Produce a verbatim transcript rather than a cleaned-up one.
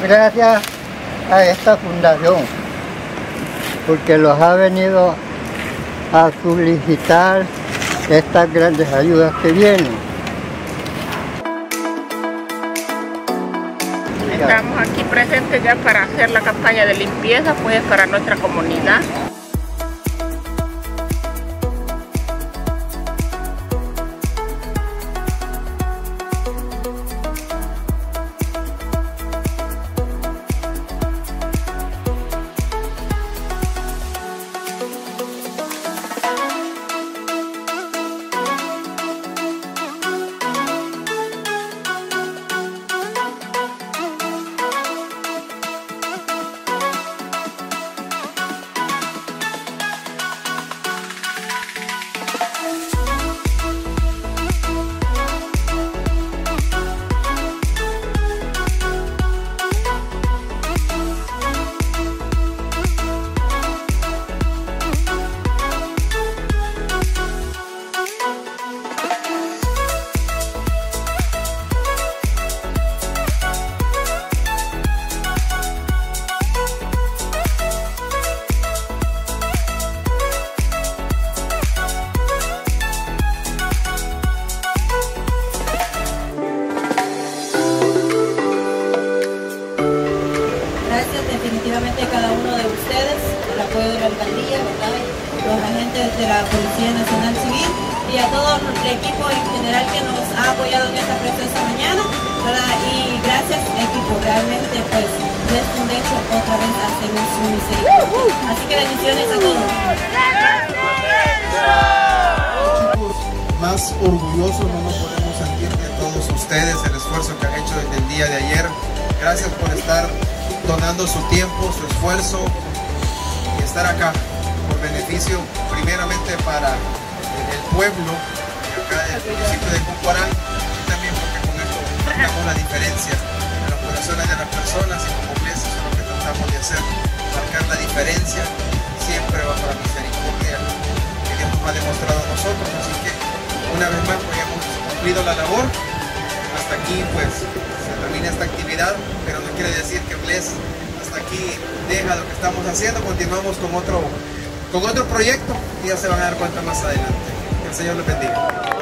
gracias a esta fundación, porque los ha venido a solicitar estas grandes ayudas que vienen. Estamos aquí presentes ya para hacer la campaña de limpieza, pues para nuestra comunidad. Definitivamente a cada uno de ustedes, el apoyo de la alcaldía, ¿verdad? Los agentes de la Policía Nacional Civil y a todo el equipo en general que nos ha apoyado en esta preciosa mañana, ¿verdad? Y gracias equipo, realmente pues les condejo otra vez a hacer su misericordia. Así que bendiciones a todos. Chicos, más orgullosos no nos podemos sentir de todos ustedes, el esfuerzo que han hecho desde el día de ayer. Gracias por estar donando su tiempo, su esfuerzo y estar acá por beneficio primeramente para el pueblo de acá del municipio de Cuncuarán y también porque con esto marcamos la diferencia en los corazones de las personas y como iglesia eso es lo que tratamos de hacer, marcar la diferencia siempre bajo la misericordia que Dios nos ha demostrado a nosotros, así que una vez más pues hemos cumplido la labor. Hasta aquí pues se termina esta actividad, pero no quiere decir que Bless hasta aquí deja lo que estamos haciendo. Continuamos con otro, con otro proyecto y ya se van a dar cuenta más adelante. Que el Señor les bendiga.